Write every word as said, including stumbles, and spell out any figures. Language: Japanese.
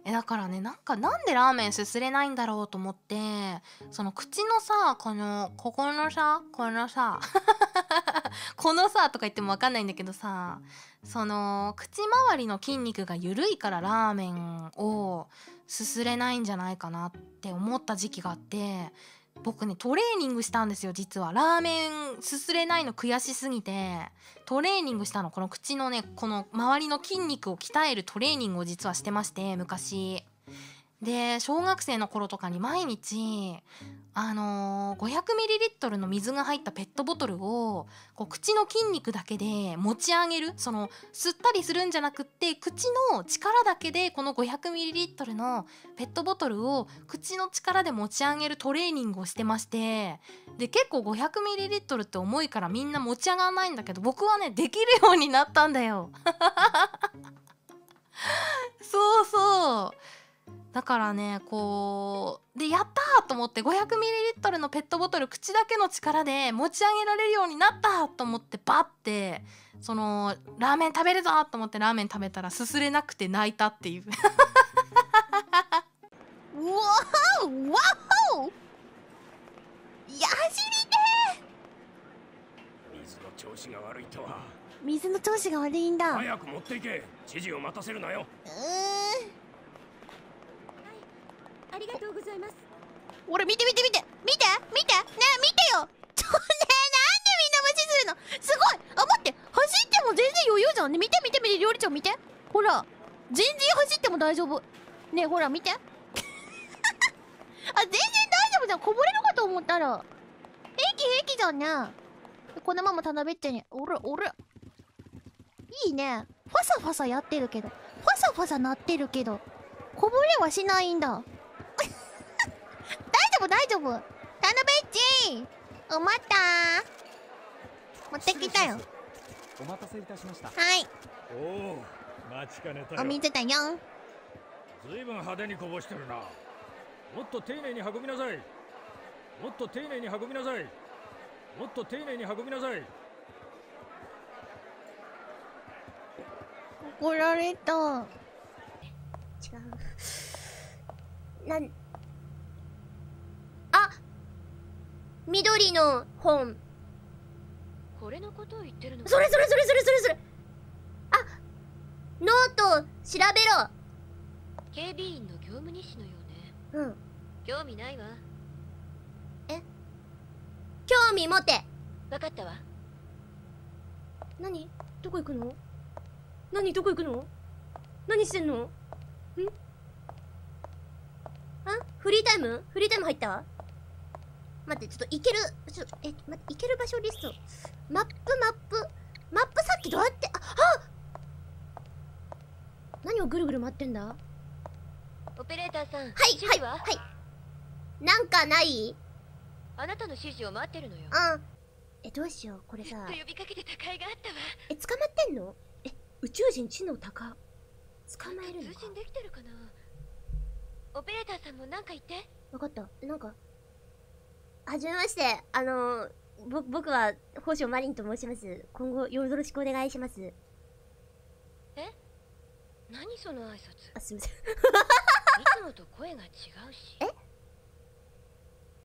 えだからね、なんかなんでラーメンすすれないんだろうと思って、その口のさ、このここのさこのさこのさとか言ってもわかんないんだけどさ、その口周りの筋肉が緩いからラーメンをすすれないんじゃないかなって思った時期があって、僕ねトレーニングしたんですよ。実はラーメンすすれないの悔しすぎてトレーニングしたの。この口のね、この周りの筋肉を鍛えるトレーニングを実はしてまして、昔で小学生の頃とかに毎日あのー、ごひゃくミリリットル の水が入ったペットボトルをこう口の筋肉だけで持ち上げる、その吸ったりするんじゃなくって口の力だけでこの ごひゃくミリリットル のペットボトルを口の力で持ち上げるトレーニングをしてまして、で結構 ごひゃくミリリットル って重いからみんな持ち上がらないんだけど、僕はねできるようになったんだよそうそう、だからね、こうでやったーと思って ごひゃくミリリットル のペットボトル口だけの力で持ち上げられるようになったと思ってバッてそのラーメン食べるぞと思ってラーメン食べたらすすれなくて泣いたっていううわーわお、いや走りてー。水の調子が悪いとは。 水の調子が悪いんだ。 早く持っていけ。知事を待たせるなよ。 うーん、 ありがとうございます。 俺見て見て見て見て見てねえ見てよちょねえ、なんでみんな無視するの。すごい、あ待って、走っても全然余裕じゃんね。見て見て見て、料理長見て、ほら全然走っても大丈夫ねえ、ほら見てあ全然大丈夫じゃん。こぼれるかと思ったら平気平気じゃんね。このまま食べってね。俺俺いいね。ファサファサやってるけど、ファサファサなってるけどこぼれはしないんだ大丈夫大丈夫。タヌベッチー、おまったー、持ってきたよ。 お待たせいたしました。 はい、 おお、待ちかねたよ。 お水だよ。 ずいぶん派手にこぼしてるな。もっと丁寧に運びなさい。もっと丁寧に運びなさい。もっと丁寧に運びなさい。 怒られた。違う。なん、あ、緑の本。 これのことを言ってるの？ それそれそれそれそれそれ。あ、ノート調べろ。 警備員の業務日誌のようね。 うん。 興味ないわ。 え？興味持て。 わかったわ。 何？どこ行くの？何どこ行くの？何してんの？ん？あ？フリータイム？フリータイム入った？待って、ちょっと行ける、ちょっと、え、待って、行ける場所リスト。マップマップ。マップさっきどうやって、あ、あ！何をぐるぐる回ってんだ？ オペレーターさん。はい、 はい、はい。なんかない？ あなたの指示を待ってるのよ。 あ、え、どうしよう、これさ。 ずっと呼びかけてた甲斐があったわ。 え、捕まってんの？え、宇宙人知能高。捕まえるのか？ 通信できてるかな？オペレーターさんもなんか言って。 わかった。なんか、はじめまして。あの、ぼ、僕は、宝生マリンと申します。今後、よろしくお願いします。 え？何その挨拶。 あ、すみません。いつもと声が違うし。 え？